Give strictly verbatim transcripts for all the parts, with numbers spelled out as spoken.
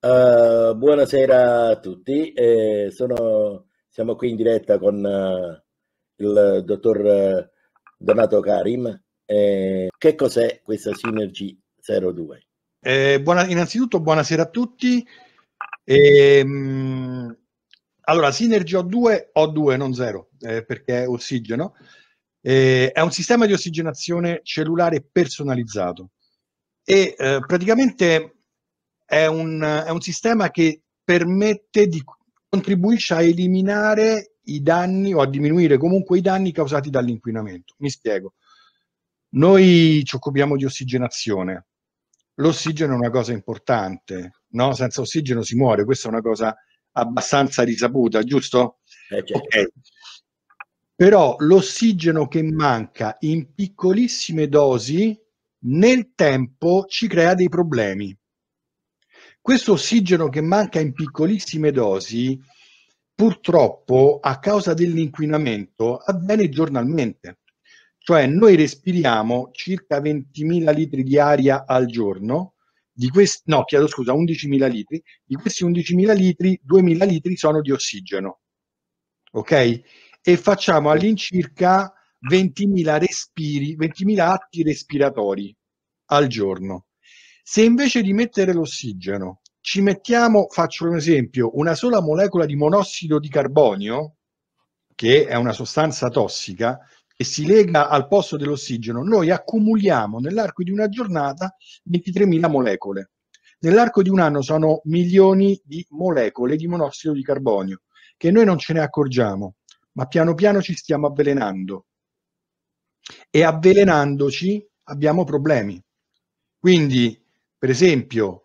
Uh, buonasera a tutti, eh, sono, siamo qui in diretta con uh, il dottor uh, Donato Karim. Eh, che cos'è questa Synergy zero due? Eh, buona, innanzitutto buonasera a tutti. Eh, mh, allora, Synergy O due, O due non zero, eh, perché è ossigeno. Eh, è un sistema di ossigenazione cellulare personalizzato e eh, praticamente è un, è un sistema che permette di contribuisce a eliminare i danni o a diminuire comunque i danni causati dall'inquinamento. Mi spiego. Noi ci occupiamo di ossigenazione. L'ossigeno è una cosa importante, no? Senza ossigeno si muore, questa è una cosa abbastanza risaputa, giusto? Eh, certo. Ok. Però l'ossigeno che manca in piccolissime dosi nel tempo ci crea dei problemi. Questo ossigeno che manca in piccolissime dosi, purtroppo, a causa dell'inquinamento, avviene giornalmente. Cioè noi respiriamo circa ventimila litri di aria al giorno, di questi, no, chiedo scusa, undicimila litri, di questi undicimila litri, duemila litri sono di ossigeno, ok? E facciamo all'incirca ventimila respiri, ventimila atti respiratori al giorno. Se invece di mettere l'ossigeno ci mettiamo, faccio un esempio, una sola molecola di monossido di carbonio, che è una sostanza tossica, e si lega al posto dell'ossigeno, noi accumuliamo nell'arco di una giornata ventitremila molecole. Nell'arco di un anno sono milioni di molecole di monossido di carbonio, che noi non ce ne accorgiamo, ma piano piano ci stiamo avvelenando. E avvelenandoci abbiamo problemi. Quindi, per esempio,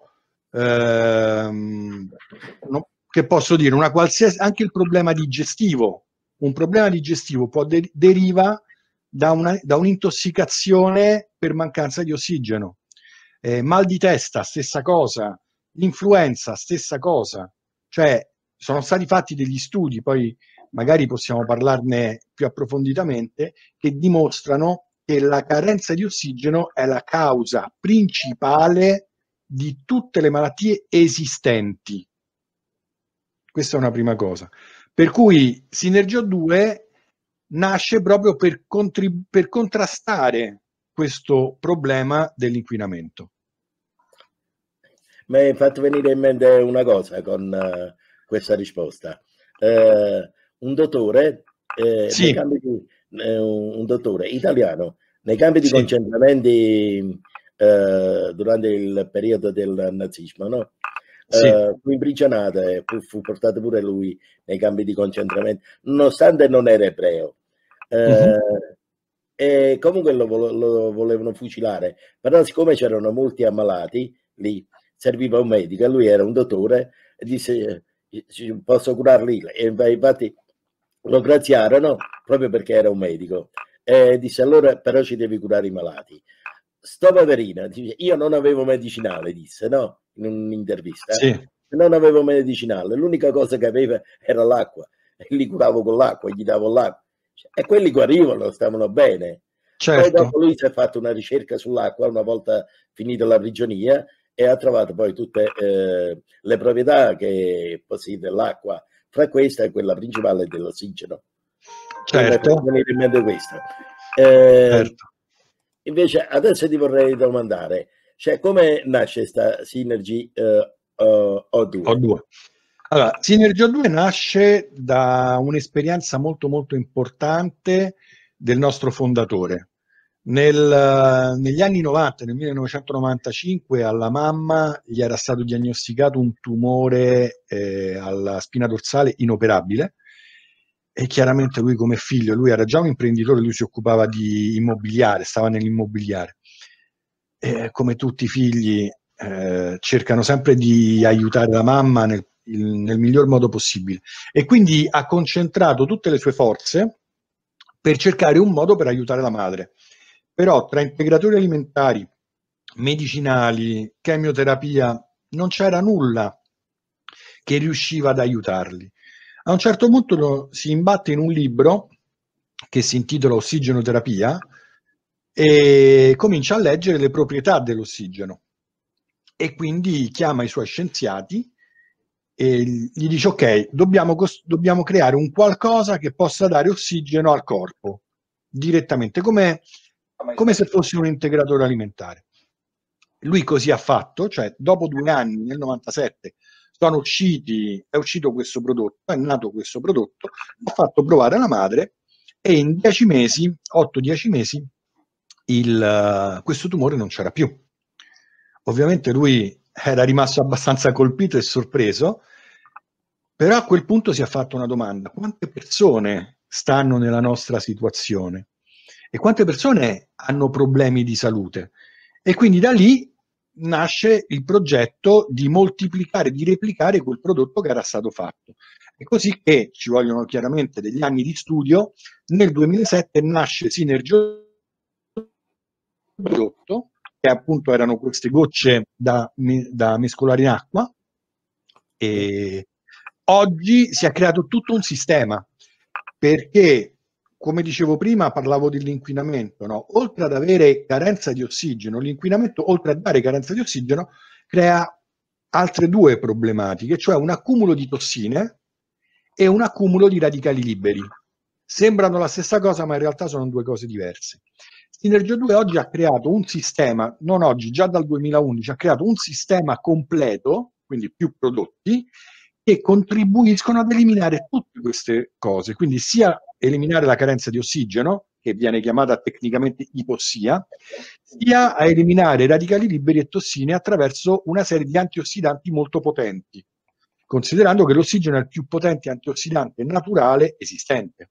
ehm, no, che posso dire, una qualsiasi, anche il problema digestivo, un problema digestivo può de deriva da, una, da un'intossicazione per mancanza di ossigeno. Eh, mal di testa, stessa cosa. L'influenza, stessa cosa. Cioè, sono stati fatti degli studi, poi magari possiamo parlarne più approfonditamente, che dimostrano che la carenza di ossigeno è la causa principale di tutte le malattie esistenti. Questa è una prima cosa. Per cui Synergy O due nasce proprio per, per contrastare questo problema dell'inquinamento. Mi hai fatto venire in mente una cosa con uh, questa risposta. Uh, un dottore, eh, sì. nei campi di, eh, un dottore italiano, nei campi di sì. concentramenti uh, durante il periodo del nazismo, no? Sì. Uh, fu imprigionato e fu, fu portato pure lui nei campi di concentramento, nonostante non era ebreo. Uh, uh-huh. E comunque lo, lo volevano fucilare, però siccome c'erano molti ammalati lì, serviva un medico e lui era un dottore e disse posso curarli, e infatti lo graziarono proprio perché era un medico e disse allora però ci devi curare i malati. Sto poverino, io non avevo medicinale, disse, no, in un'intervista, sì. non avevo medicinale, l'unica cosa che aveva era l'acqua e li curavo con l'acqua, gli davo l'acqua e quelli guarivano, stavano bene. Certo. Poi dopo lui si è fatto una ricerca sull'acqua una volta finita la prigionia e ha trovato poi tutte eh, le proprietà che possiede l'acqua, fra queste quella principale dell'ossigeno. Certo. Mi venire in mente questo. Eh, certo. Invece adesso ti vorrei domandare, cioè come nasce questa Synergy eh, O due? O due. Allora, Synergy O due nasce da un'esperienza molto molto importante del nostro fondatore. Nel, negli anni novanta, nel millenovecentonovantacinque, alla mamma gli era stato diagnosticato un tumore eh, alla spina dorsale inoperabile e chiaramente lui come figlio, lui era già un imprenditore, lui si occupava di immobiliare, stava nell'immobiliare. E come tutti i figli eh, cercano sempre di aiutare la mamma nel, il, nel miglior modo possibile e quindi ha concentrato tutte le sue forze per cercare un modo per aiutare la madre. Però tra integratori alimentari, medicinali, chemioterapia, non c'era nulla che riusciva ad aiutarli. A un certo punto si imbatte in un libro che si intitola Ossigenoterapia e comincia a leggere le proprietà dell'ossigeno. e quindi chiama i suoi scienziati e gli dice: ok, dobbiamo, dobbiamo creare un qualcosa che possa dare ossigeno al corpo direttamente, come, come se fosse un integratore alimentare. Lui così ha fatto, cioè dopo due anni, nel novantasette, sono usciti, è uscito questo prodotto, è nato questo prodotto, l'ha fatto provare alla madre e in dieci mesi, otto dieci mesi, il, questo tumore non c'era più. Ovviamente lui era rimasto abbastanza colpito e sorpreso, però a quel punto si è fatto una domanda: quante persone stanno nella nostra situazione e quante persone hanno problemi di salute? E quindi da lì nasce il progetto di moltiplicare, di replicare quel prodotto che era stato fatto. E così che ci vogliono chiaramente degli anni di studio. Nel duemilasette nasce Synergy prodotto, che appunto erano queste gocce da, da mescolare in acqua, e oggi si è creato tutto un sistema, perché, come dicevo prima, parlavo dell'inquinamento, no? Oltre ad avere carenza di ossigeno, l'inquinamento, oltre a dare carenza di ossigeno, crea altre due problematiche, cioè un accumulo di tossine e un accumulo di radicali liberi. Sembrano la stessa cosa, ma in realtà sono due cose diverse. Synergy due oggi ha creato un sistema, non oggi, già dal duemilaundici, ha creato un sistema completo, quindi più prodotti, che contribuiscono ad eliminare tutte queste cose, quindi sia eliminare la carenza di ossigeno, che viene chiamata tecnicamente ipossia, sia a eliminare radicali liberi e tossine attraverso una serie di antiossidanti molto potenti, considerando che l'ossigeno è il più potente antiossidante naturale esistente.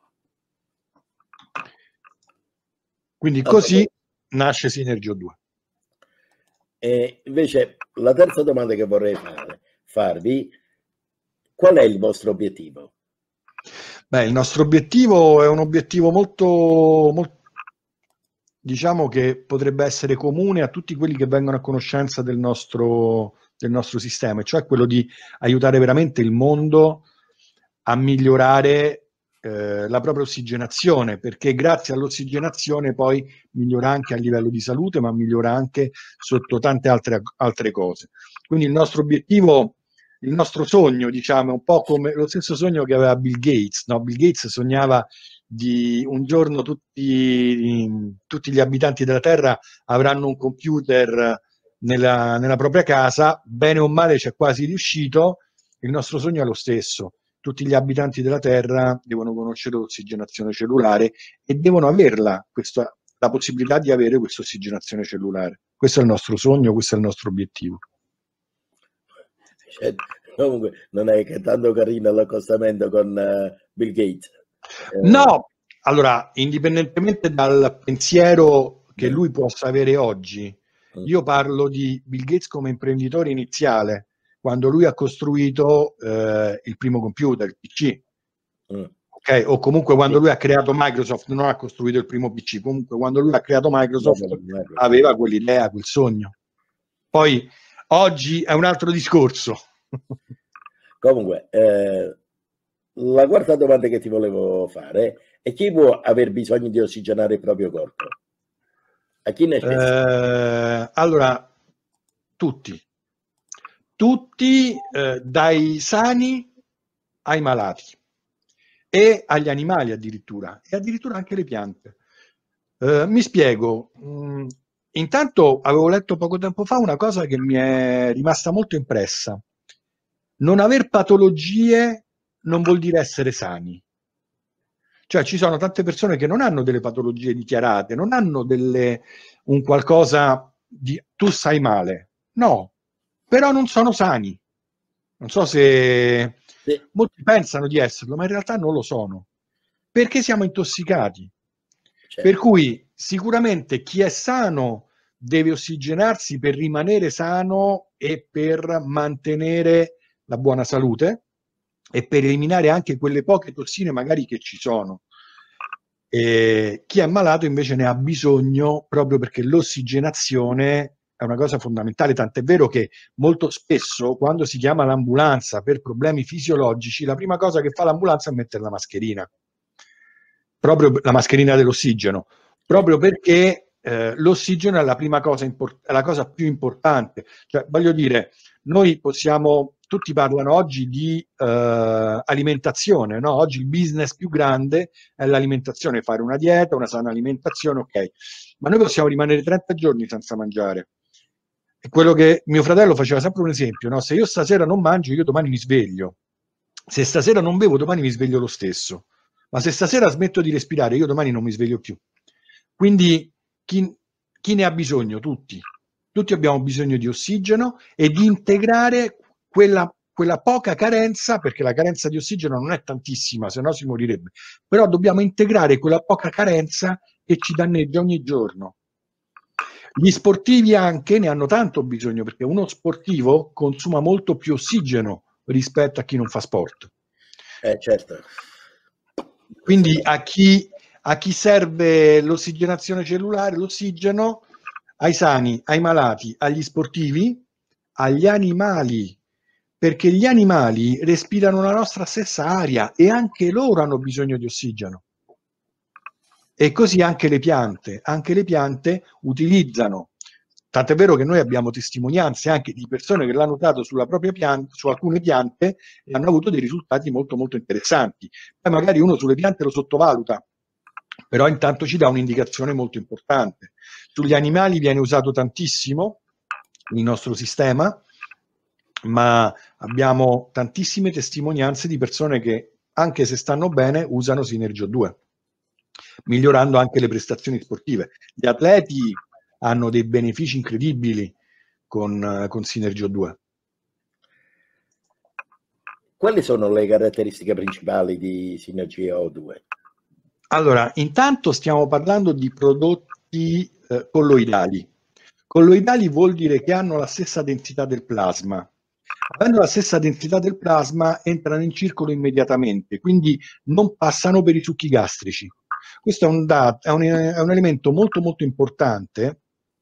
Quindi così nasce Synergy due. E invece la terza domanda che vorrei fare, farvi: qual è il vostro obiettivo? Beh, il nostro obiettivo è un obiettivo molto, molto, diciamo che potrebbe essere comune a tutti quelli che vengono a conoscenza del nostro, del nostro sistema, cioè quello di aiutare veramente il mondo a migliorare eh, la propria ossigenazione, perché grazie all'ossigenazione poi migliora anche a livello di salute, ma migliora anche sotto tante altre, altre cose. Quindi il nostro obiettivo, il nostro sogno, diciamo, è un po' come lo stesso sogno che aveva Bill Gates, no? Bill Gates sognava di un giorno tutti, tutti gli abitanti della Terra avranno un computer nella, nella propria casa, bene o male c'è quasi riuscito. Il nostro sogno è lo stesso: tutti gli abitanti della Terra devono conoscere l'ossigenazione cellulare e devono averla, questa, la possibilità di avere questa ossigenazione cellulare. Questo è il nostro sogno, questo è il nostro obiettivo. Cioè, comunque non è che tanto carino l'accostamento con uh, Bill Gates. Eh, no, allora, indipendentemente dal pensiero che lui possa avere oggi, io parlo di Bill Gates come imprenditore iniziale, quando lui ha costruito eh, il primo computer, il P C, mm. ok? O comunque quando lui ha creato Microsoft, non ha costruito il primo P C, comunque quando lui ha creato Microsoft aveva quell'idea, quel sogno. Poi oggi è un altro discorso. Comunque, eh, la quarta domanda che ti volevo fare è: chi può aver bisogno di ossigenare il proprio corpo? A chi necessita? Eh, allora, tutti. Tutti, eh, dai sani ai malati e agli animali addirittura, e addirittura anche le piante. Eh, mi spiego. Mm, intanto avevo letto poco tempo fa una cosa che mi è rimasta molto impressa: non aver patologie non vuol dire essere sani. Cioè ci sono tante persone che non hanno delle patologie dichiarate, non hanno delle, un qualcosa di tu stai male, no, però non sono sani. Non so se sì. Molti pensano di esserlo, ma in realtà non lo sono, perché siamo intossicati. Certo. Per cui sicuramente chi è sano deve ossigenarsi per rimanere sano e per mantenere la buona salute e per eliminare anche quelle poche tossine magari che ci sono. E chi è malato invece ne ha bisogno, proprio perché l'ossigenazione è una cosa fondamentale, tant'è vero che molto spesso quando si chiama l'ambulanza per problemi fisiologici, la prima cosa che fa l'ambulanza è mettere la mascherina, proprio la mascherina dell'ossigeno, proprio perché eh, l'ossigeno è la prima cosa, è la cosa più importante. Cioè, voglio dire, noi possiamo, tutti parlano oggi di eh, alimentazione, no? Oggi il business più grande è l'alimentazione, fare una dieta, una sana alimentazione, ok. Ma noi possiamo rimanere trenta giorni senza mangiare. È quello che mio fratello faceva sempre un esempio, no? Se io stasera non mangio, io domani mi sveglio. Se stasera non bevo, domani mi sveglio lo stesso. Ma se stasera smetto di respirare, io domani non mi sveglio più. Quindi chi, chi ne ha bisogno? Tutti. Tutti abbiamo bisogno di ossigeno e di integrare quella, quella poca carenza, perché la carenza di ossigeno non è tantissima, se no si morirebbe. Però dobbiamo integrare quella poca carenza che ci danneggia ogni giorno. Gli sportivi anche ne hanno tanto bisogno, perché uno sportivo consuma molto più ossigeno rispetto a chi non fa sport. Eh, certo. Quindi a chi, a chi serve l'ossigenazione cellulare, l'ossigeno, ai sani, ai malati, agli sportivi, agli animali, perché gli animali respirano la nostra stessa aria e anche loro hanno bisogno di ossigeno. E così anche le piante, anche le piante utilizzano, tant'è vero che noi abbiamo testimonianze anche di persone che l'hanno usato sulla propria pianta, su alcune piante e hanno avuto dei risultati molto molto interessanti. Poi magari uno sulle piante lo sottovaluta, però intanto ci dà un'indicazione molto importante. Sugli animali viene usato tantissimo il nostro sistema, ma abbiamo tantissime testimonianze di persone che, anche se stanno bene, usano Synergy O due, migliorando anche le prestazioni sportive. Gli atleti hanno dei benefici incredibili con, con Synergy O due. Quali sono le caratteristiche principali di Synergy O due? Allora, intanto stiamo parlando di prodotti eh, colloidali. Colloidali vuol dire che hanno la stessa densità del plasma. Avendo la stessa densità del plasma, entrano in circolo immediatamente, quindi non passano per i succhi gastrici. Questo è un, dat- è un, è un elemento molto molto importante,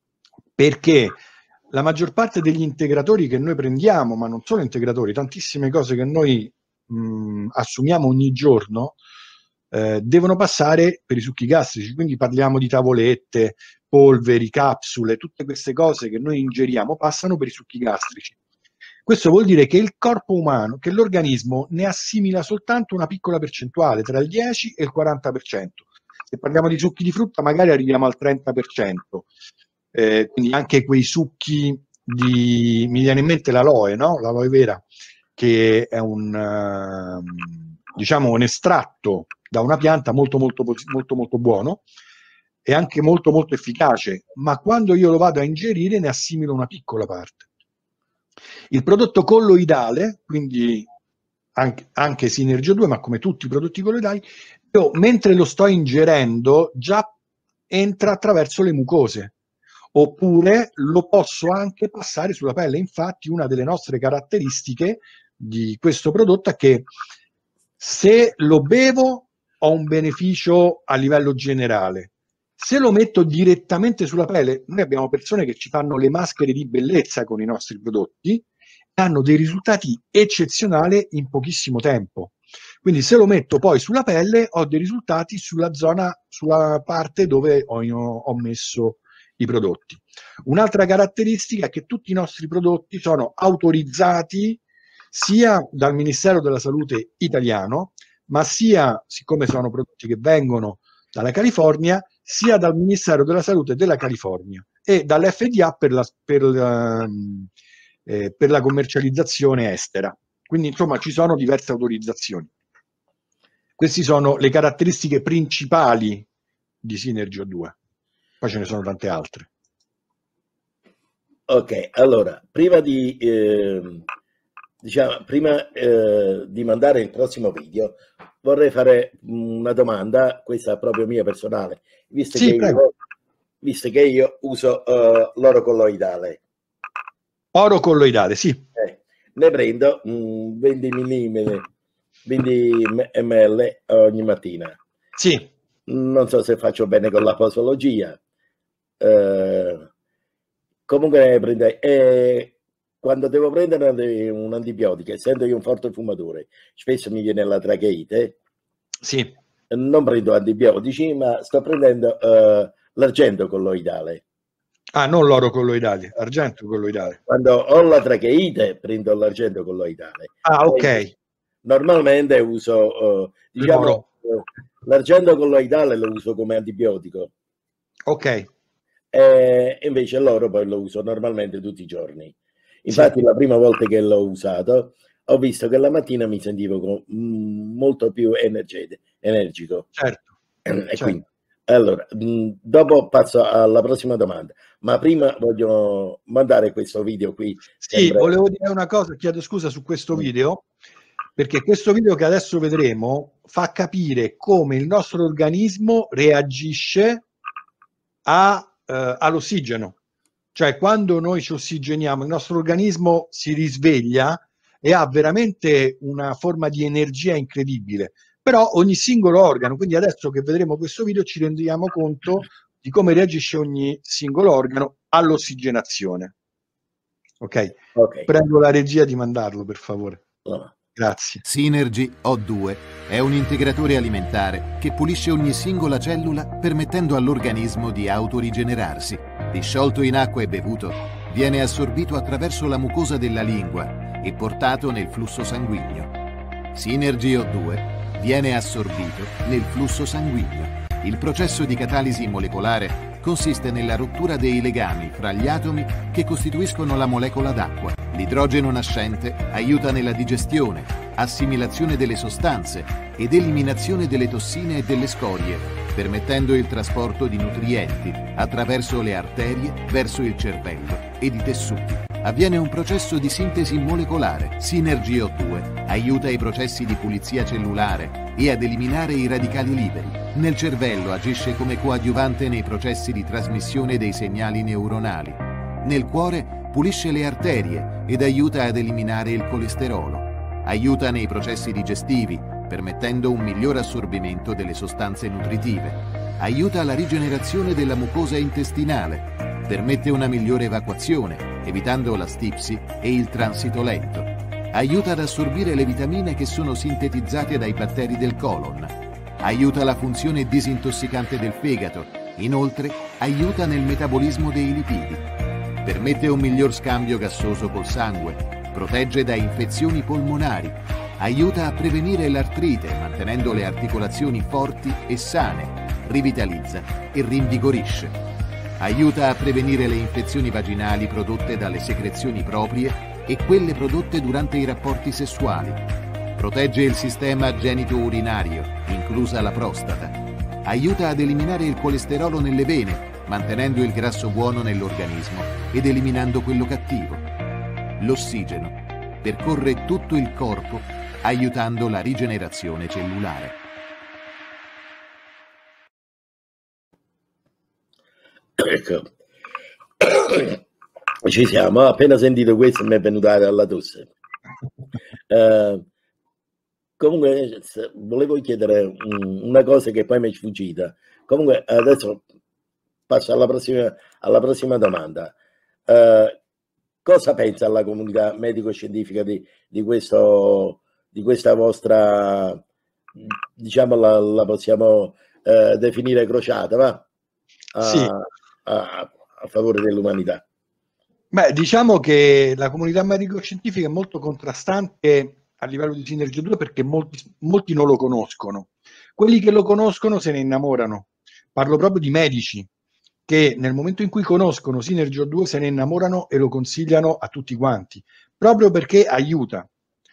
perché la maggior parte degli integratori che noi prendiamo, ma non solo integratori, tantissime cose che noi mh, assumiamo ogni giorno, eh, devono passare per i succhi gastrici. Quindi parliamo di tavolette, polveri, capsule, tutte queste cose che noi ingeriamo passano per i succhi gastrici. Questo vuol dire che il corpo umano, che l'organismo ne assimila soltanto una piccola percentuale, tra il dieci e il quaranta per cento. Se parliamo di succhi di frutta magari arriviamo al trenta per cento. Eh, quindi anche quei succhi di, mi viene in mente l'aloe, no? L'aloe vera, che è un, uh, diciamo, un estratto da una pianta molto molto molto molto buono e anche molto molto efficace, ma quando io lo vado a ingerire ne assimilo una piccola parte. Il prodotto colloidale, quindi anche, anche Synergy O due, ma come tutti i prodotti colloidali, io mentre lo sto ingerendo già entra attraverso le mucose, oppure lo posso anche passare sulla pelle. Infatti una delle nostre caratteristiche di questo prodotto è che se lo bevo ho un beneficio a livello generale. Se lo metto direttamente sulla pelle, noi abbiamo persone che ci fanno le maschere di bellezza con i nostri prodotti e hanno dei risultati eccezionali in pochissimo tempo. Quindi se lo metto poi sulla pelle ho dei risultati sulla zona, sulla parte dove ho, ho messo i prodotti. Un'altra caratteristica è che tutti i nostri prodotti sono autorizzati sia dal Ministero della Salute italiano, ma sia, siccome sono prodotti che vengono dalla California, sia dal Ministero della Salute della California e dall'F D A per la, per, la, eh, per la commercializzazione estera. Quindi insomma ci sono diverse autorizzazioni. Queste sono le caratteristiche principali di Synergy O due. Poi ce ne sono tante altre. Ok, allora, prima di, eh, diciamo, prima eh, di mandare il prossimo video, vorrei fare una domanda, questa è proprio mia personale, visto, Sì, che, io, visto che io uso uh, l'oro colloidale. Oro colloidale, sì. Eh, ne prendo mm, venti millilitri ogni mattina. Sì. Non so se faccio bene con la posologia. Eh, comunque ne prendo. Eh, quando devo prendere un antibiotico, essendo io un forte fumatore, spesso mi viene la tracheite. Sì. Non prendo antibiotici, ma sto prendendo uh, l'argento colloidale. Ah, non l'oro colloidale, argento colloidale. Quando ho la tracheite prendo l'argento colloidale. Ah, ok. Poi, normalmente uso, uh, diciamo, uh, l'argento colloidale lo uso come antibiotico. Ok. E invece l'oro poi lo uso normalmente tutti i giorni. Infatti sì. La prima volta che l'ho usato ho visto che la mattina mi sentivo con, mm, molto più energico. Certo. E certo. quindi, allora, mh, dopo passo alla prossima domanda, ma prima voglio mandare questo video qui. Sì, sempre... volevo dire una cosa, chiedo scusa su questo video, perché questo video che adesso vedremo fa capire come il nostro organismo reagisce a, eh, all'ossigeno. Cioè, quando noi ci ossigeniamo, il nostro organismo si risveglia e ha veramente una forma di energia incredibile. Però ogni singolo organo, quindi adesso che vedremo questo video ci rendiamo conto di come reagisce ogni singolo organo all'ossigenazione. Ok? Okay. Prego la regia di mandarlo, per favore. No. Grazie. Synergy O due è un integratore alimentare che pulisce ogni singola cellula permettendo all'organismo di autorigenerarsi. Disciolto in acqua e bevuto, viene assorbito attraverso la mucosa della lingua e portato nel flusso sanguigno. Synergy O due viene assorbito nel flusso sanguigno. Il processo di catalisi molecolare consiste nella rottura dei legami fra gli atomi che costituiscono la molecola d'acqua. L'idrogeno nascente aiuta nella digestione, assimilazione delle sostanze ed eliminazione delle tossine e delle scorie, permettendo il trasporto di nutrienti attraverso le arterie verso il cervello ed i tessuti. Avviene un processo di sintesi molecolare. Synergy O due aiuta i processi di pulizia cellulare e ad eliminare i radicali liberi. Nel cervello agisce come coadiuvante nei processi di trasmissione dei segnali neuronali. Nel cuore pulisce le arterie ed aiuta ad eliminare il colesterolo. Aiuta nei processi digestivi, permettendo un miglior assorbimento delle sostanze nutritive. Aiuta alla rigenerazione della mucosa intestinale. Permette una migliore evacuazione, evitando la stipsi e il transito lento. Aiuta ad assorbire le vitamine che sono sintetizzate dai batteri del colon. Aiuta la funzione disintossicante del fegato. Inoltre, aiuta nel metabolismo dei lipidi. Permette un miglior scambio gassoso col sangue. Protegge da infezioni polmonari. Aiuta a prevenire l'artrite, mantenendo le articolazioni forti e sane. Rivitalizza e rinvigorisce. Aiuta a prevenire le infezioni vaginali prodotte dalle secrezioni proprie e quelle prodotte durante i rapporti sessuali. Protegge il sistema genito-urinario, inclusa la prostata. Aiuta ad eliminare il colesterolo nelle vene, mantenendo il grasso buono nell'organismo ed eliminando quello cattivo. L'ossigeno percorre tutto il corpo, aiutando la rigenerazione cellulare. Ecco. Ci siamo, ho appena sentito questo mi è venuta la tosse. Uh, comunque volevo chiedere um, una cosa che poi mi è sfuggita. Comunque adesso passo alla prossima, alla prossima domanda. Uh, cosa pensa la comunità medico-scientifica di, di, questo, di questa vostra, diciamo la, la possiamo uh, definire crociata, va? A, sì. a, a favore dell'umanità. Beh, diciamo che la comunità medico-scientifica è molto contrastante a livello di Synergy O due perché molti, molti non lo conoscono. Quelli che lo conoscono se ne innamorano. Parlo proprio di medici che nel momento in cui conoscono Synergy O due se ne innamorano e lo consigliano a tutti quanti, proprio perché aiuta.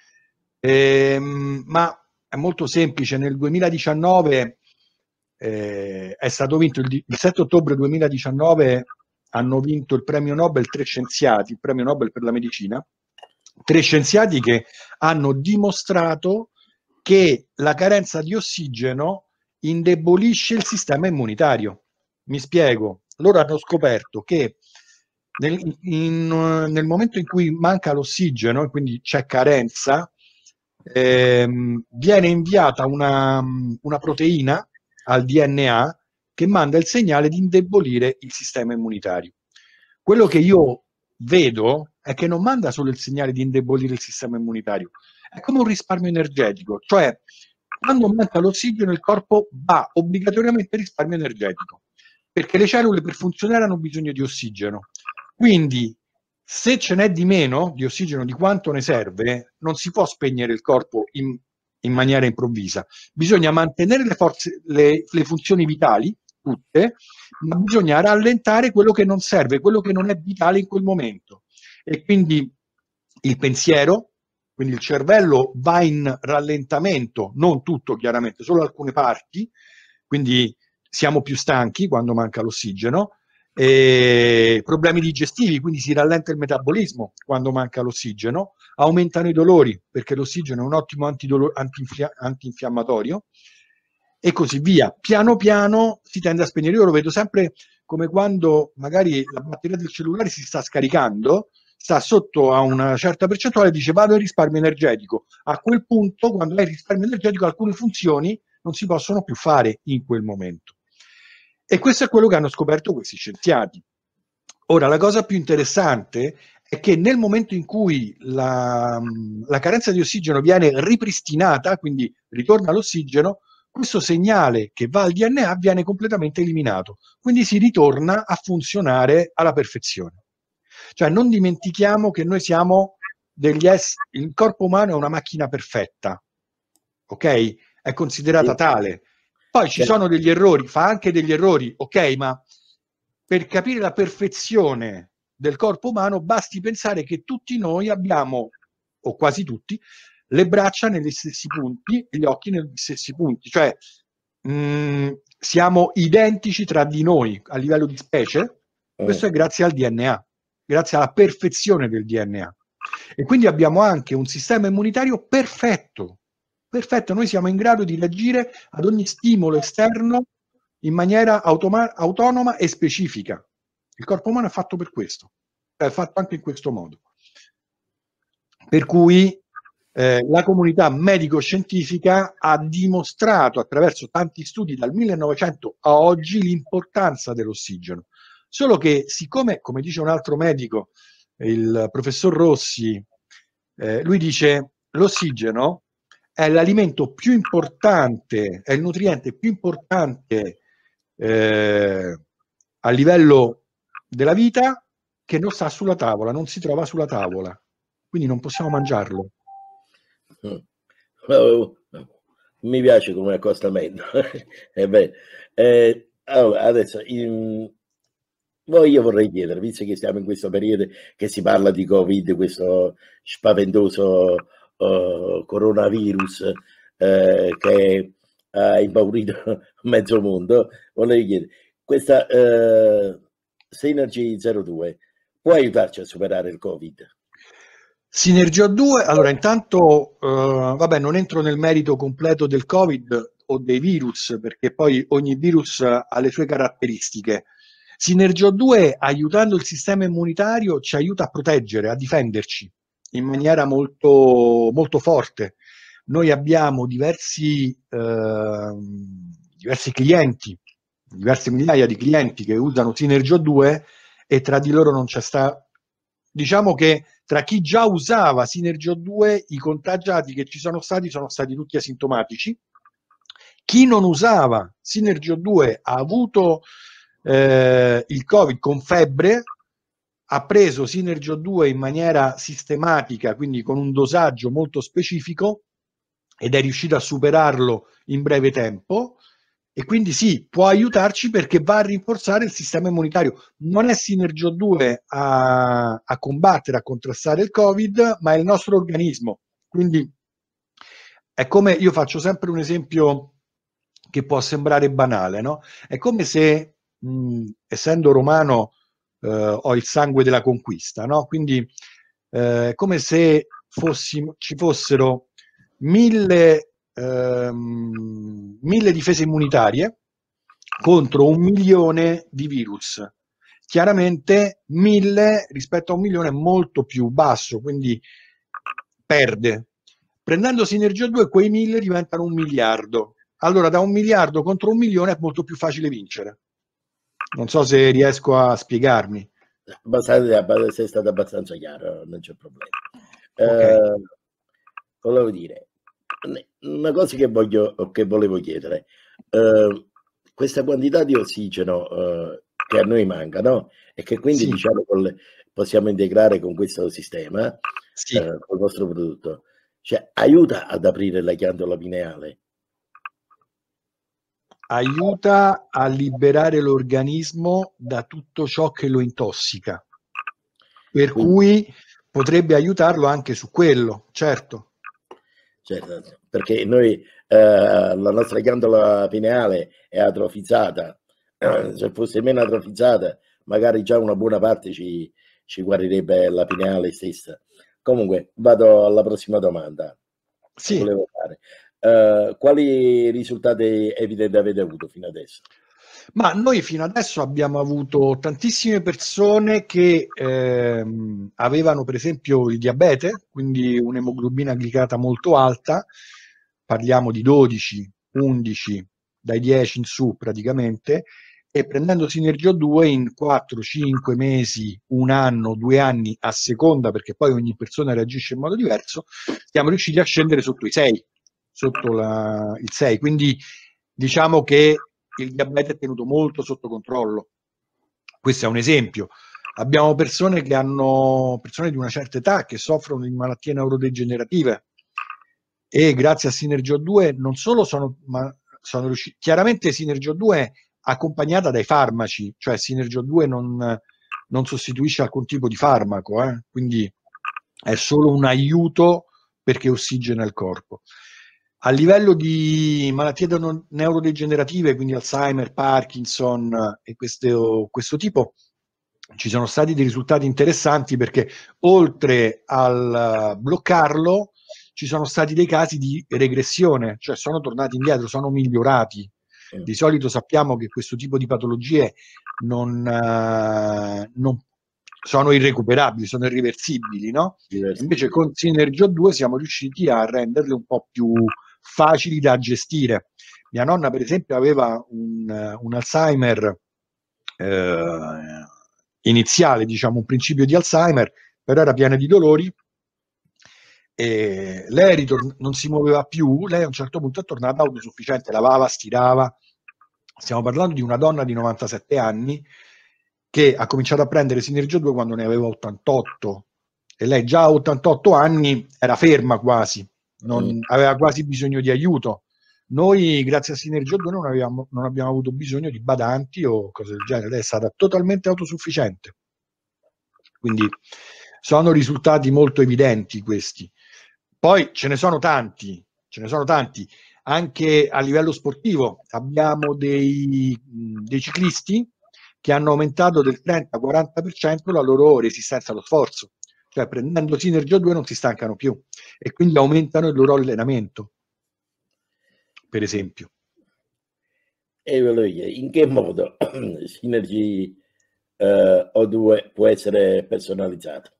Ehm, ma è molto semplice. Nel duemiladiciannove eh, è stato vinto il, il sette ottobre duemiladiciannove hanno vinto il premio Nobel tre scienziati, il premio Nobel per la medicina, tre scienziati che hanno dimostrato che la carenza di ossigeno indebolisce il sistema immunitario. Mi spiego. Loro hanno scoperto che nel, in, nel momento in cui manca l'ossigeno e quindi c'è carenza, ehm, viene inviata una, una proteina al D N A che manda il segnale di indebolire il sistema immunitario. Quello che io vedo è che non manda solo il segnale di indebolire il sistema immunitario, è come un risparmio energetico, cioè quando manca l'ossigeno il corpo va obbligatoriamente risparmio energetico. perché le cellule per funzionare hanno bisogno di ossigeno. Quindi se ce n'è di meno di ossigeno di quanto ne serve, non si può spegnere il corpo in, in maniera improvvisa. Bisogna mantenere le, forze, le, le funzioni vitali, tutte, ma bisogna rallentare quello che non serve, quello che non è vitale in quel momento. E quindi il pensiero, quindi il cervello va in rallentamento, non tutto chiaramente, solo alcune parti, quindi siamo più stanchi quando manca l'ossigeno, e problemi digestivi, quindi si rallenta il metabolismo quando manca l'ossigeno, aumentano i dolori perché l'ossigeno è un ottimo antidolo- antinfia- antinfiammatorio e così via. Piano piano si tende a spegnere. Io lo vedo sempre come quando magari la batteria del cellulare si sta scaricando, sta sotto a una certa percentuale, dice vado in risparmio energetico. A quel punto, quando hai il risparmio energetico, alcune funzioni non si possono più fare in quel momento. E questo è quello che hanno scoperto questi scienziati. Ora, la cosa più interessante è che nel momento in cui la, la carenza di ossigeno viene ripristinata, quindi ritorna l'ossigeno, questo segnale che va al D N A viene completamente eliminato. Quindi si ritorna a funzionare alla perfezione. Cioè non dimentichiamo che noi siamo degli esseri, il corpo umano è una macchina perfetta, ok? È considerata tale. Poi ci sono degli errori, fa anche degli errori, ok, ma per capire la perfezione del corpo umano basti pensare che tutti noi abbiamo, o quasi tutti, le braccia negli stessi punti e gli occhi negli stessi punti, cioè mh, siamo identici tra di noi a livello di specie. Questo è grazie al D N A, grazie alla perfezione del D N A. E quindi abbiamo anche un sistema immunitario perfetto. Perfetto, noi siamo in grado di reagire ad ogni stimolo esterno in maniera automa- autonoma e specifica. Il corpo umano è fatto per questo, è fatto anche in questo modo. Per cui eh, la comunità medico-scientifica ha dimostrato attraverso tanti studi dal millenovecento a oggi l'importanza dell'ossigeno. Solo che siccome, come dice un altro medico, il professor Rossi, eh, lui dice l'ossigeno è l'alimento più importante, è il nutriente più importante eh, a livello della vita che non sta sulla tavola, non si trova sulla tavola, quindi non possiamo mangiarlo. Oh, mi piace come accostamento. eh beh, eh, allora, adesso in, poi io vorrei chiedere, visto che siamo in questo periodo che si parla di Covid, questo spaventoso uh, coronavirus uh, che ha impaurito mezzo mondo, vorrei chiedere, questa uh, Synergy zero due può aiutarci a superare il Covid? Synergy due, allora intanto, uh, vabbè, non entro nel merito completo del Covid o dei virus, perché poi ogni virus ha le sue caratteristiche. Synergy due, aiutando il sistema immunitario, ci aiuta a proteggere, a difenderci in maniera molto, molto forte. Noi abbiamo diversi, eh, diversi clienti, diverse migliaia di clienti che usano Synergy due e tra di loro non c'è sta. Diciamo che tra chi già usava Synergy due, i contagiati che ci sono stati sono stati tutti asintomatici. Chi non usava Synergy due ha avuto eh, il Covid con febbre, ha preso Synergy due in maniera sistematica, quindi con un dosaggio molto specifico, ed è riuscito a superarlo in breve tempo. E quindi sì, può aiutarci perché va a rinforzare il sistema immunitario. Non è Synergy due a, a combattere, a contrastare il Covid, ma è il nostro organismo. Quindi è come, io faccio sempre un esempio che può sembrare banale, no? È come se, mh, essendo romano, eh, ho il sangue della conquista, no? Quindi eh, è come se fossimo, ci fossero mille, ehm, mille difese immunitarie contro un milione di virus. Chiaramente mille rispetto a un milione è molto più basso, quindi perde. Prendendo Synergy due, quei mille diventano un miliardo. Allora da un miliardo contro un milione è molto più facile vincere. Non so se riesco a spiegarmi. Sei stato abbastanza chiaro, non c'è problema. Okay. Uh, volevo dire una cosa che voglio che volevo chiedere. Uh, questa quantità di ossigeno eh, che a noi manca, no? E che quindi Sì. diciamo col, possiamo integrare con questo sistema, Sì. eh, col nostro prodotto, cioè aiuta ad aprire la ghiandola pineale. Aiuta a liberare l'organismo da tutto ciò che lo intossica, per Quindi, cui potrebbe aiutarlo anche su quello, certo. certo, perché noi eh, la nostra ghiandola pineale è atrofizzata, se fosse meno atrofizzata magari già una buona parte ci, ci guarirebbe la pineale stessa. Comunque vado alla prossima domanda. Sì. Volevo fare. Uh, quali risultati evidenti avete avuto fino adesso? Ma noi fino adesso abbiamo avuto tantissime persone che ehm, avevano per esempio il diabete, quindi un'emoglobina glicata molto alta, parliamo di dodici, undici, dai dieci in su praticamente, e prendendo Synergy O due in quattro cinque mesi, un anno, due anni a seconda, perché poi ogni persona reagisce in modo diverso, siamo riusciti a scendere sotto i sei, sotto la, il sei, quindi diciamo che il diabete è tenuto molto sotto controllo. Questo è un esempio. Abbiamo persone che hanno, persone di una certa età che soffrono di malattie neurodegenerative e grazie a Synergy O due non solo sono, ma sono riusciti, chiaramente Synergy O due è accompagnata dai farmaci, cioè Synergy O due non, non sostituisce alcun tipo di farmaco, eh? Quindi è solo un aiuto perché ossigena il corpo. A livello di malattie neurodegenerative, quindi Alzheimer, Parkinson e questo, questo tipo, ci sono stati dei risultati interessanti perché oltre al bloccarlo ci sono stati dei casi di regressione, cioè sono tornati indietro, sono migliorati. Di solito sappiamo che questo tipo di patologie non, uh, non sono irrecuperabili, sono irreversibili, no? Invece con Synergy O due siamo riusciti a renderle un po' più facili da gestire. Mia nonna per esempio aveva un, un Alzheimer eh, iniziale, diciamo un principio di Alzheimer, però era piena di dolori e lei ritorn- non si muoveva più, lei a un certo punto è tornata autosufficiente, lavava, stirava. Stiamo parlando di una donna di novantasette anni che ha cominciato a prendere Synergy O due quando ne aveva ottantotto e lei già a ottantotto anni era ferma quasi, non aveva quasi bisogno di aiuto. Noi grazie a Synergy O due non, avevamo, non abbiamo avuto bisogno di badanti o cose del genere, lei è stata totalmente autosufficiente. Quindi sono risultati molto evidenti questi. Poi ce ne sono tanti, ce ne sono tanti. Anche a livello sportivo abbiamo dei, dei ciclisti che hanno aumentato del trenta quaranta per cento la loro resistenza allo sforzo, cioè prendendo Synergy O due non si stancano più e quindi aumentano il loro allenamento, per esempio. E in che modo Synergy eh, O due può essere personalizzato?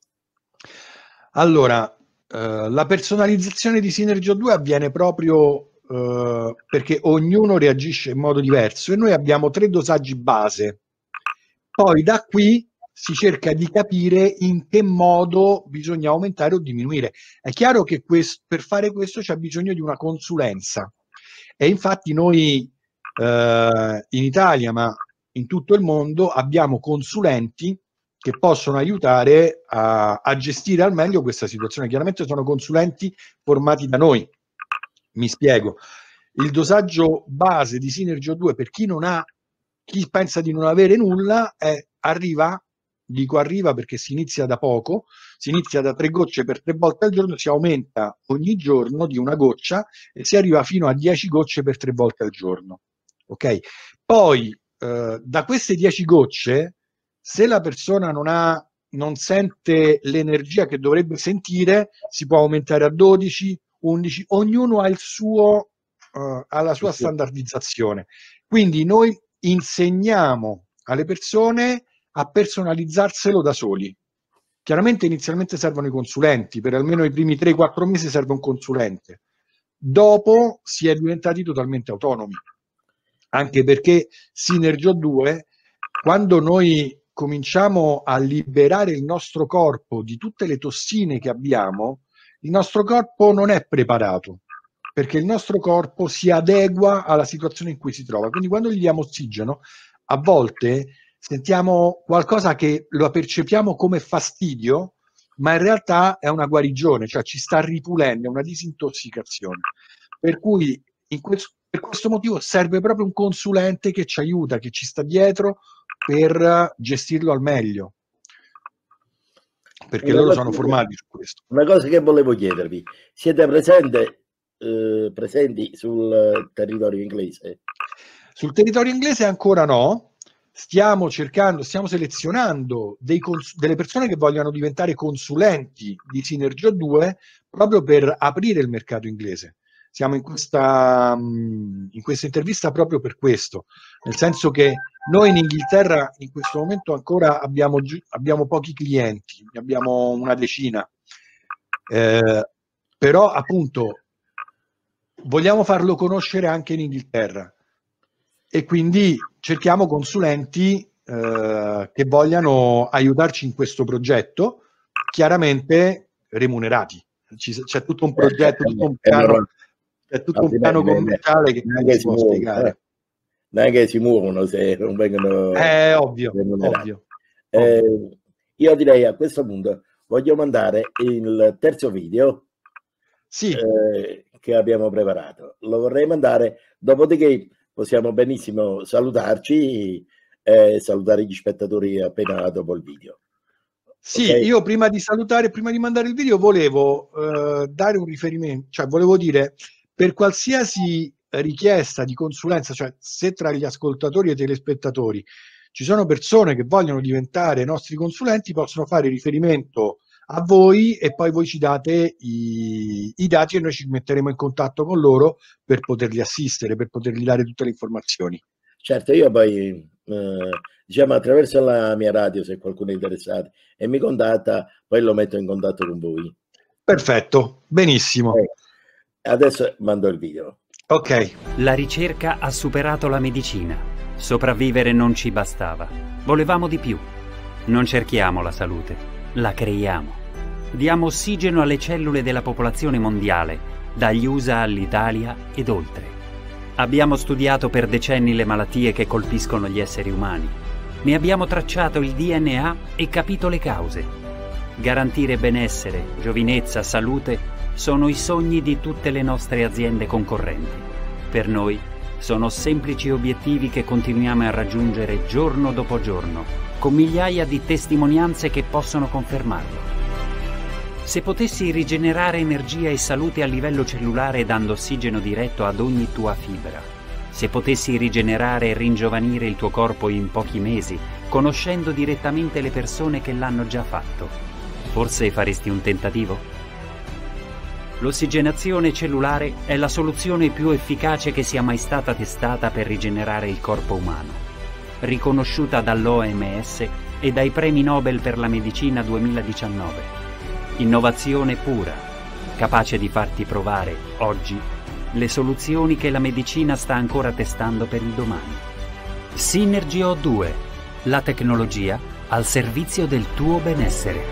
Allora, eh, la personalizzazione di Synergy O due avviene proprio Uh, perché ognuno reagisce in modo diverso e noi abbiamo tre dosaggi base. Poi da qui si cerca di capire in che modo bisogna aumentare o diminuire. È chiaro che questo, per fare questo c'è bisogno di una consulenza e infatti noi uh, in Italia, ma in tutto il mondo, abbiamo consulenti che possono aiutare a, a gestire al meglio questa situazione. Chiaramente sono consulenti formati da noi. Mi spiego, il dosaggio base di Synergy O due per chi non ha, chi pensa di non avere nulla, è arriva, dico arriva perché si inizia da poco, si inizia da tre gocce per tre volte al giorno, si aumenta ogni giorno di una goccia e si arriva fino a dieci gocce per tre volte al giorno. Ok? Poi eh, da queste dieci gocce, se la persona non ha, non sente l'energia che dovrebbe sentire, si può aumentare a dodici, undici, ognuno ha il suo, uh, ha la sua standardizzazione. Quindi noi insegniamo alle persone a personalizzarselo da soli. Chiaramente inizialmente servono i consulenti, per almeno i primi tre quattro mesi serve un consulente. Dopo si è diventati totalmente autonomi, anche perché Synergy O due, quando noi cominciamo a liberare il nostro corpo di tutte le tossine che abbiamo, il nostro corpo non è preparato. perché il nostro corpo si adegua alla situazione in cui si trova. Quindi quando gli diamo ossigeno, a volte sentiamo qualcosa che lo percepiamo come fastidio, ma in realtà è una guarigione, cioè ci sta ripulendo, è una disintossicazione. Per cui in questo, per questo motivo serve proprio un consulente che ci aiuta, che ci sta dietro per gestirlo al meglio, perché una loro cosa sono che, formati su questo. Una cosa che volevo chiedervi, siete presente, eh, presenti sul territorio inglese? Sul territorio inglese ancora no, stiamo cercando, stiamo selezionando dei cons- delle persone che vogliono diventare consulenti di Synergy O due proprio per aprire il mercato inglese. Siamo in questa, in questa intervista proprio per questo, nel senso che noi in Inghilterra in questo momento ancora abbiamo, abbiamo pochi clienti, ne abbiamo una decina, eh, però appunto vogliamo farlo conoscere anche in Inghilterra e quindi cerchiamo consulenti eh, che vogliano aiutarci in questo progetto, chiaramente remunerati. Ci, c'è tutto un progetto, tutto un piano, c'è tutto un piano commerciale che non si può spiegare. Eh? Non è che si muovono se non vengono è ovvio, ovvio, eh, ovvio. Io direi a questo punto voglio mandare il terzo video sì. eh, che abbiamo preparato, lo vorrei mandare, dopodiché possiamo benissimo salutarci e salutare gli spettatori appena dopo il video. Sì, okay? Io prima di salutare, prima di mandare il video volevo eh, dare un riferimento, cioè volevo dire, per qualsiasi richiesta di consulenza, cioè se tra gli ascoltatori e telespettatori ci sono persone che vogliono diventare nostri consulenti, possono fare riferimento a voi e poi voi ci date i, i dati e noi ci metteremo in contatto con loro per poterli assistere, per potergli dare tutte le informazioni. Certo, io poi eh, diciamo attraverso la mia radio, se qualcuno è interessato e mi contatta, poi lo metto in contatto con voi. Perfetto, benissimo. Okay. Adesso mando il video. Ok. La ricerca ha superato la medicina. Sopravvivere non ci bastava. Volevamo di più. Non cerchiamo la salute, la creiamo. Diamo ossigeno alle cellule della popolazione mondiale, dagli U S A all'Italia ed oltre. Abbiamo studiato per decenni le malattie che colpiscono gli esseri umani. Ne abbiamo tracciato il D N A e capito le cause. Garantire benessere, giovinezza, salute sono i sogni di tutte le nostre aziende concorrenti. Per noi sono semplici obiettivi che continuiamo a raggiungere giorno dopo giorno, con migliaia di testimonianze che possono confermarlo. Se potessi rigenerare energia e salute a livello cellulare dando ossigeno diretto ad ogni tua fibra, se potessi rigenerare e ringiovanire il tuo corpo in pochi mesi, conoscendo direttamente le persone che l'hanno già fatto, forse faresti un tentativo? L'ossigenazione cellulare è la soluzione più efficace che sia mai stata testata per rigenerare il corpo umano, riconosciuta dall'O M S e dai premi Nobel per la medicina duemiladiciannove. Innovazione pura, capace di farti provare, oggi, le soluzioni che la medicina sta ancora testando per il domani. Synergy O due, la tecnologia al servizio del tuo benessere.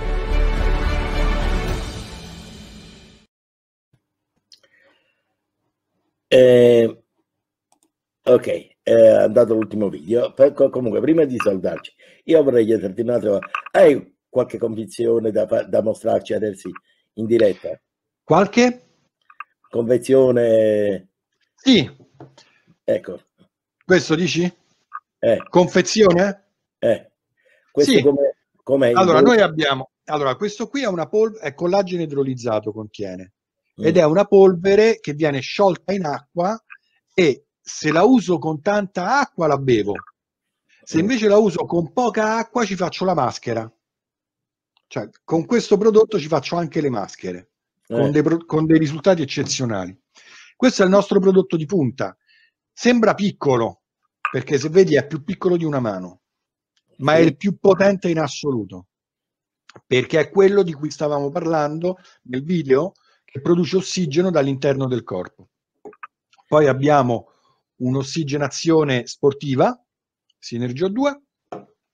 Eh, ok, è andato l'ultimo video. Comunque, prima di salutarci, io vorrei chiederti un altro. Hai qualche convinzione da, da mostrarci adesso in diretta? Qualche? Convenzione? Sì. Ecco. Questo dici? Eh. Confezione? Eh. Questo sì. come, com'è allora, noi abbiamo... Allora, questo qui è una polvere, è collagene idrolizzato, contiene. Mm. Ed è una polvere che viene sciolta in acqua e se la uso con tanta acqua la bevo. Se invece la uso con poca acqua ci faccio la maschera. Cioè, con questo prodotto ci faccio anche le maschere, eh. con, dei, con dei risultati eccezionali. Questo è il nostro prodotto di punta. Sembra piccolo, perché se vedi è più piccolo di una mano, ma sì. È il più potente in assoluto, perché è quello di cui stavamo parlando nel video, che produce ossigeno dall'interno del corpo. Poi abbiamo un'ossigenazione sportiva, Synergy O due,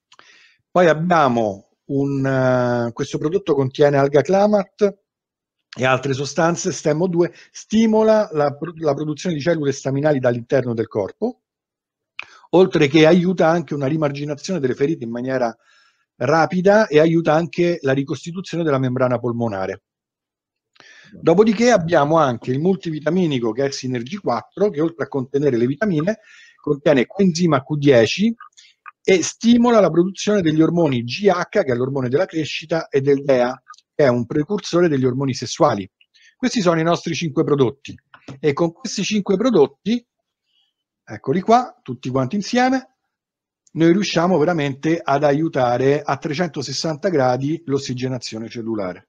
poi abbiamo Un, uh, questo prodotto contiene alga clamat e altre sostanze, S T E M O due stimola la, la produzione di cellule staminali dall'interno del corpo, oltre che aiuta anche una rimarginazione delle ferite in maniera rapida e aiuta anche la ricostituzione della membrana polmonare. Dopodiché abbiamo anche il multivitaminico che è Synergy quattro, che oltre a contenere le vitamine contiene coenzima Q dieci e stimola la produzione degli ormoni G H, che è l'ormone della crescita, e del D E A, che è un precursore degli ormoni sessuali. Questi sono i nostri cinque prodotti e con questi cinque prodotti, eccoli qua, tutti quanti insieme, noi riusciamo veramente ad aiutare a trecentosessanta gradi l'ossigenazione cellulare.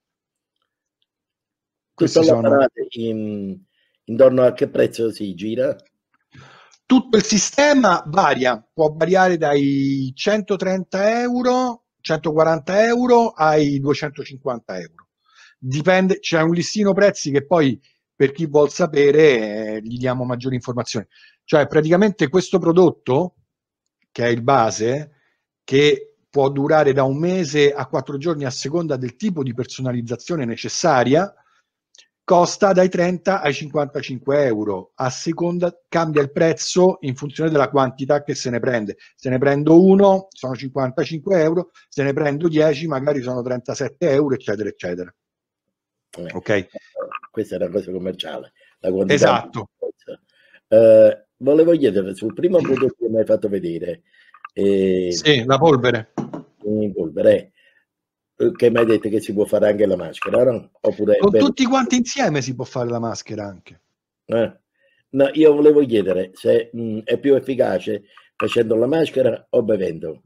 Tutto l'apparato in, intorno a che prezzo si gira? Tutto il sistema varia, può variare dai centotrenta euro, centoquaranta euro ai duecentocinquanta euro. Dipende, c'è un listino prezzi che poi per chi vuol sapere eh, gli diamo maggiori informazioni. Cioè praticamente questo prodotto, che è il base, che può durare da un mese a quattro giorni a seconda del tipo di personalizzazione necessaria, costa dai trenta ai cinquantacinque euro, a seconda, cambia il prezzo in funzione della quantità che se ne prende. Se ne prendo uno sono cinquantacinque euro, se ne prendo dieci magari sono trentasette euro, eccetera, eccetera. Eh, ok? Questa è una cosa commerciale. La quantità. Esatto. Uh, volevo chiedere sul primo prodotto che mi hai fatto vedere. Eh, sì, la polvere. In polvere. Che mi hai detto che si può fare anche la maschera, no? Oppure con per... tutti quanti insieme si può fare la maschera anche. Eh? No, io volevo chiedere se mh, è più efficace facendo la maschera o bevendo.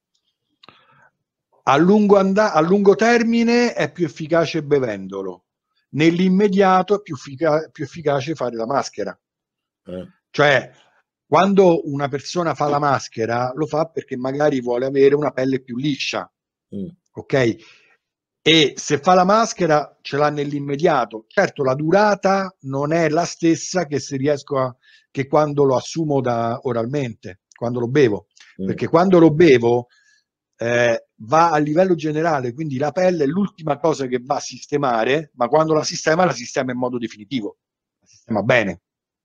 A lungo, and- a lungo termine è più efficace bevendolo, nell'immediato è più, effic- più efficace fare la maschera. Eh? Cioè, quando una persona fa la maschera lo fa perché magari vuole avere una pelle più liscia. Mm. Ok, e se fa la maschera ce l'ha nell'immediato. Certo, la durata non è la stessa che se riesco a che quando lo assumo da oralmente, quando lo bevo, mm. perché quando lo bevo eh, va a livello generale, quindi la pelle è l'ultima cosa che va a sistemare, ma quando la sistema la sistema in modo definitivo, la sistema bene.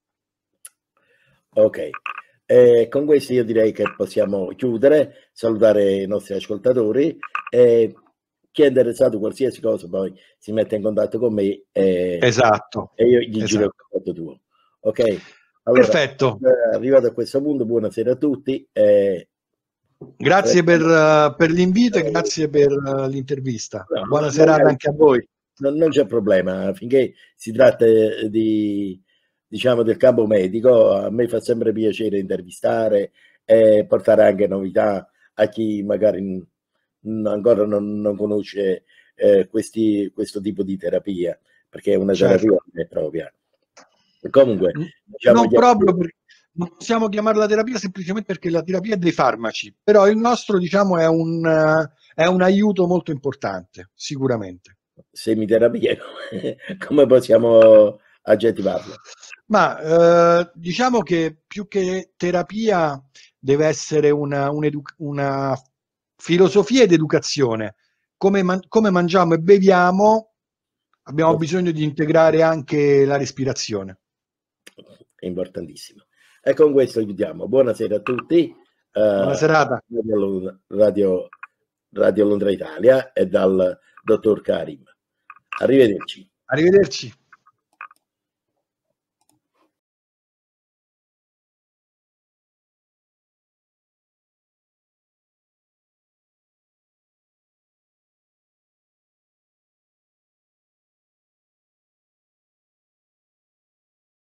Ok. Eh, con questo io direi che possiamo chiudere, salutare i nostri ascoltatori e chi è interessato a qualsiasi cosa poi si mette in contatto con me e, esatto, e io gli esatto. giro il contatto tuo. Ok? Allora, perfetto. Eh, arrivato a questo punto, buonasera a tutti. Eh, grazie per, uh, per l'invito e grazie per uh, l'intervista. No, Buona serata non, anche a voi. Non, non c'è problema, finché si tratta di... diciamo del campo medico, a me fa sempre piacere intervistare e portare anche novità a chi magari ancora non, non conosce eh, questi, questo tipo di terapia, perché è una certo. terapia vera e propria. Comunque, diciamo non proprio perché non possiamo chiamarla terapia semplicemente perché la terapia è dei farmaci, però il nostro diciamo è un, uh, è un aiuto molto importante, sicuramente. Semiterapia, come possiamo aggettivarlo? Ma eh, diciamo che più che terapia deve essere una, una filosofia ed educazione. Come, man come mangiamo e beviamo abbiamo bisogno di integrare anche la respirazione. È importantissimo. E con questo chiudiamo. Buonasera a tutti. Buona uh, serata. Radio, Radio, Radio Londra Italia e dal dottor Karim. Arrivederci. Arrivederci.